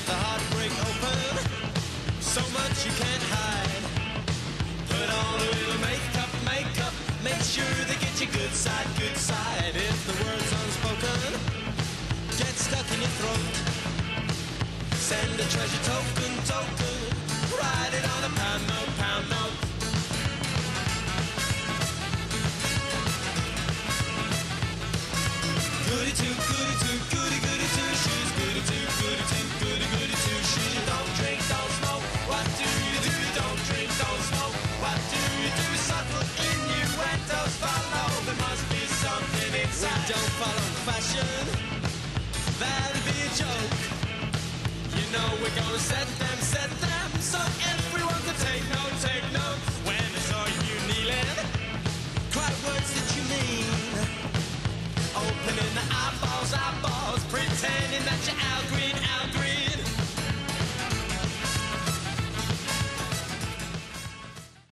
the heartbreak open, so much you can't hide. Put on a little makeup, makeup, make sure they get you good side, good side. If the word's unspoken, get stuck in your throat. Send a treasure token, token, write it on a pound note, pound note. Goody two, goody two, goody goody two shoes. Goody two, goody two, goody goody two shoes. You don't drink, don't smoke. What do you do? You don't drink, don't smoke. What do you do? Subtle innuendos follow. There must be something inside. We don't follow fashion. That'd be a joke. You know we're gonna set them, so everyone can take note, take note. When I saw you kneeling, cry words that you mean. Opening the eyeballs, eyeballs.